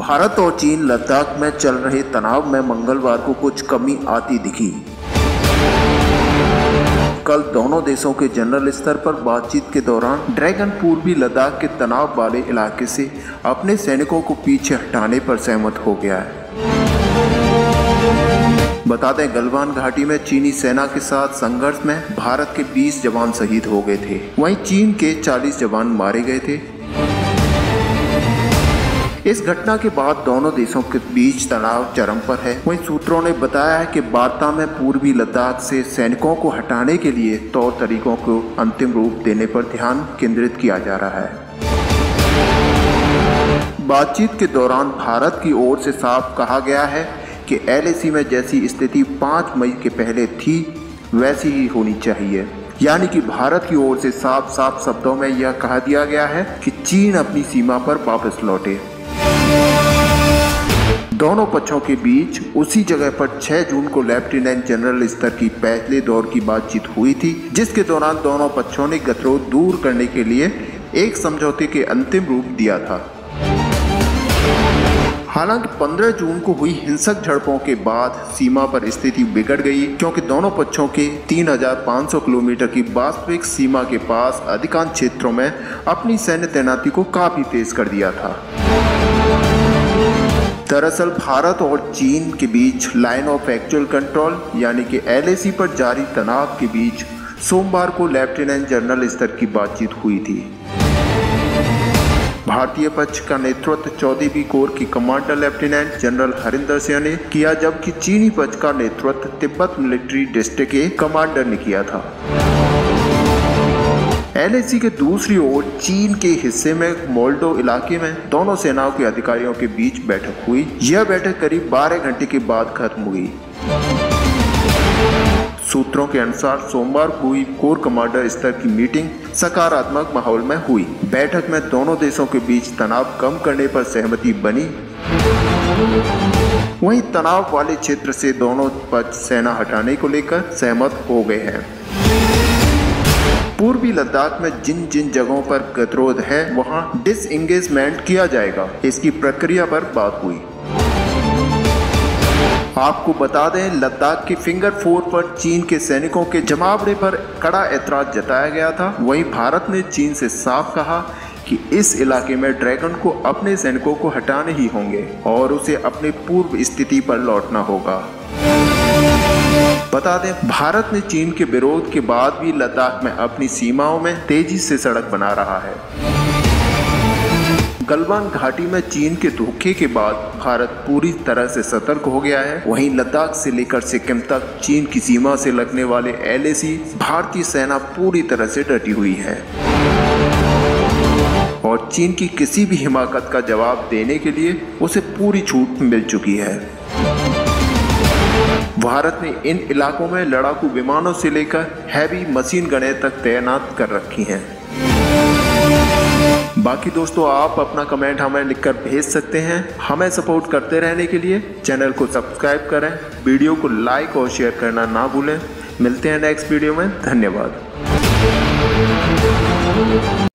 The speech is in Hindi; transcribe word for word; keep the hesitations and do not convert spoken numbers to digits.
भारत और चीन लद्दाख में चल रहे तनाव में मंगलवार को कुछ कमी आती दिखी। कल दोनों देशों के जनरल स्तर पर बातचीत के दौरान ड्रैगन पूर्वी लद्दाख के तनाव वाले इलाके से अपने सैनिकों को पीछे हटाने पर सहमत हो गया है। बता दें, गलवान घाटी में चीनी सेना के साथ संघर्ष में भारत के बीस जवान शहीद हो गए थे, वहीं चीन के चालीस जवान मारे गए थे। इस घटना के बाद दोनों देशों के बीच तनाव चरम पर है। वहीं सूत्रों ने बताया है कि वार्ता में पूर्वी लद्दाख से सैनिकों को हटाने के लिए तौर तरीकों को अंतिम रूप देने पर ध्यान केंद्रित किया जा रहा है। बातचीत के दौरान भारत की ओर से साफ कहा गया है कि एल ए सी में जैसी स्थिति पाँच मई के पहले थी वैसी ही होनी चाहिए, यानी कि भारत की ओर से साफ साफ शब्दों में यह कहा दिया गया है कि चीन अपनी सीमा पर वापस लौटे। दोनों पक्षों के बीच उसी जगह पर छह जून को लेफ्टिनेंट जनरल स्तर की पहले दौर की बातचीत हुई थी, जिसके दौरान दोनों पक्षों ने गतिरोध दूर करने के लिए एक समझौते के अंतिम रूप दिया था। हालांकि पंद्रह जून को हुई हिंसक झड़पों के बाद सीमा पर स्थिति बिगड़ गई, क्योंकि दोनों पक्षों के तीन हज़ार पाँच सौ किलोमीटर की वास्तविक सीमा के पास अधिकांश क्षेत्रों में अपनी सैन्य तैनाती को काफी तेज कर दिया था। दरअसल भारत और चीन के बीच लाइन ऑफ एक्चुअल कंट्रोल यानी कि एल ए सी पर जारी तनाव के बीच सोमवार को लेफ्टिनेंट जनरल स्तर की बातचीत हुई थी। भारतीय पक्ष का नेतृत्व चौदहवीं कोर की commander lieutenant general Harinder Singh ने किया, जबकि चीनी पक्ष का नेतृत्व तिब्बत मिलिट्री डिस्ट्रिक्ट के कमांडर ने किया था। एल ए सी के दूसरी ओर चीन के हिस्से में मोल्डो इलाके में दोनों सेनाओं के अधिकारियों के बीच बैठक हुई। यह बैठक करीब बारह घंटे के बाद खत्म हुई। सूत्रों के अनुसार सोमवार को हुई कोर कमांडर स्तर की मीटिंग सकारात्मक माहौल में हुई। बैठक में दोनों देशों के बीच तनाव कम करने पर सहमति बनी। वहीं तनाव वाले क्षेत्र से दोनों पक्ष सेना हटाने को लेकर सहमत हो गए हैं। पूर्वी लद्दाख में जिन जिन जगहों पर गतिरोध है वहां डिसएंगेजमेंट किया जाएगा, इसकी प्रक्रिया पर बात हुई। आपको बता दें, लद्दाख के फिंगर फोर पर चीन के सैनिकों के जमावड़े पर कड़ा ऐतराज जताया गया था। वहीं भारत ने चीन से साफ कहा कि इस इलाके में ड्रैगन को अपने सैनिकों को हटाने ही होंगे और उसे अपने पूर्व स्थिति पर लौटना होगा। बता दें, भारत ने चीन के विरोध के बाद भी लद्दाख में अपनी सीमाओं में तेजी से सड़क बना रहा है। गलवान घाटी में चीन के धोखे के बाद भारत पूरी तरह से सतर्क हो गया है। वहीं लद्दाख से लेकर सिक्किम तक चीन की सीमा से लगने वाले एल ए सी भारतीय सेना पूरी तरह से डटी हुई है और चीन की किसी भी हिमाकत का जवाब देने के लिए उसे पूरी छूट मिल चुकी है। भारत ने इन इलाकों में लड़ाकू विमानों से लेकर हैवी मशीन गनें तक तैनात कर रखी हैं। बाकी दोस्तों, आप अपना कमेंट हमें लिखकर भेज सकते हैं। हमें सपोर्ट करते रहने के लिए चैनल को सब्सक्राइब करें, वीडियो को लाइक और शेयर करना ना भूलें। मिलते हैं नेक्स्ट वीडियो में। धन्यवाद।